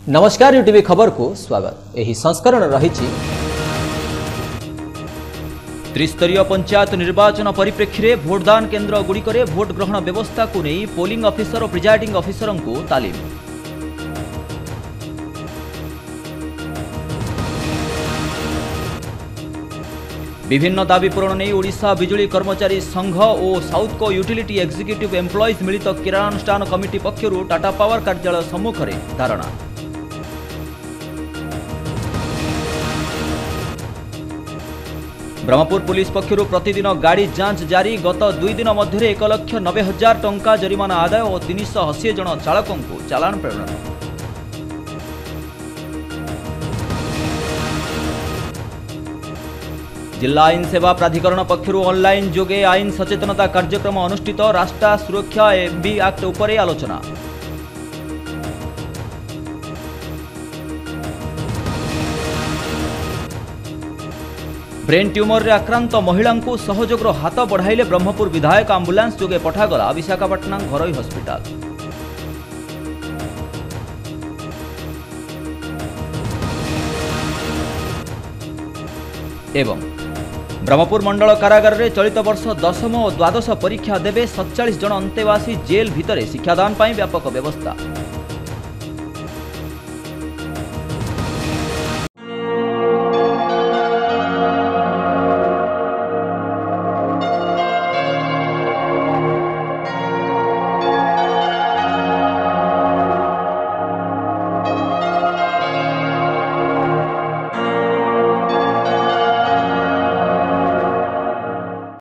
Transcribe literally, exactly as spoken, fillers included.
नमस्कार यूटीवी खबर को स्वागत। एही संस्करण रही त्रिस्तरीय पंचायत निर्वाचन परिप्रेक्षी में भोटदान केन्द्र गुड़िक भोट ग्रहण व्यवस्था को नहीं पोलिंग ऑफिसर और प्रिजाइडिंग ऑफिसर को तालीम। विभिन्न दाबी पूरण नहीं ओडिशा बिजुली कर्मचारी संघ और साउथ को यूटिलिटी एग्जीक्यूटिव एम्प्लॉइज मिलित क्रियानुष्ठान कमिटी पक्षर टाटा पावर कार्यालय सम्मुख में धारणा। ब्रह्मपुर पुलिस पक्षर प्रतिदिन गाड़ी जांच जारी। गत दुई दिन मध्य एक लक्ष नबे हजार टंका जरिमाना आदाय और तीन सौ अशी जन चालकों को चालान प्रेरण। जिला आईन सेवा प्राधिकरण पक्षर ऑनलाइन जोगे आईन सचेतनता कार्यक्रम अनुष्ठित। राष्ट्र सुरक्षा एमबी एक्ट उपरे आलोचना। ब्रेन ट्यूमर रे आक्रांत महिला को सहयोगर हाथ बढ़ाइले ब्रह्मपुर विधायक आंबुलांस जोगे पठागला विशाखापट्टनम घरोई हॉस्पिटल। एवं ब्रह्मपुर मंडल कारागार रे चलित वर्ष दशम और द्वादश परीक्षा देवे सैंतालीस जन अंतेवासी जेल भितरे शिक्षादान पाई व्यापक व्यवस्था।